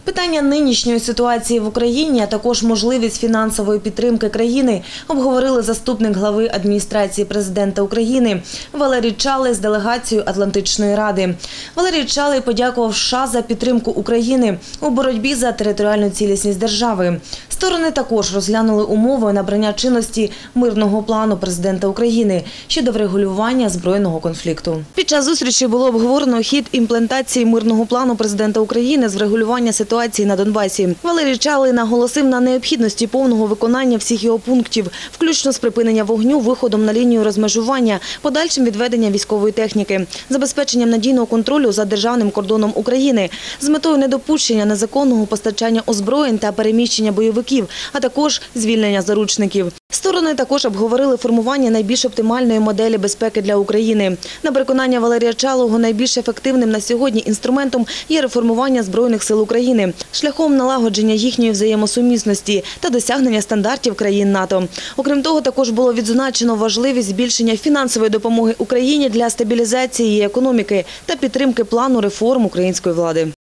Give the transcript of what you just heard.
Питання нинішньої ситуації в Україні, а також можливість фінансової підтримки країни обговорили заступник глави адміністрації президента України Валерій Чалий з делегацією Атлантичної ради. Валерій Чалий подякував США за підтримку України у боротьбі за територіальну цілісність держави. Сторони також розглянули умови набрання чинності мирного плану президента України щодо врегулювання збройного конфлікту. Під час зустрічі було обговорено хід імплементації мирного плану президента України з врегулювання ситуації на Донбасі. Валерій Чалий наголосив на необхідності повного виконання всіх його пунктів, включно з припинення вогню, виходом на лінію розмежування, подальшим відведенням військової техніки, забезпеченням надійного контролю за державним кордоном України, з метою недопущення незаконного постачання озброєнь та переміщення бойовиків, а також звільнення заручників. Сторони також обговорили формування найбільш оптимальної моделі безпеки для України. На переконання Валерія Чалого, найбільш ефективним на сьогодні інструментом є реформування Збройних сил України шляхом налагодження їхньої взаємосумісності та досягнення стандартів країн НАТО. Окрім того, також було відзначено важливість збільшення фінансової допомоги Україні для стабілізації її економіки та підтримки плану реформ української влади.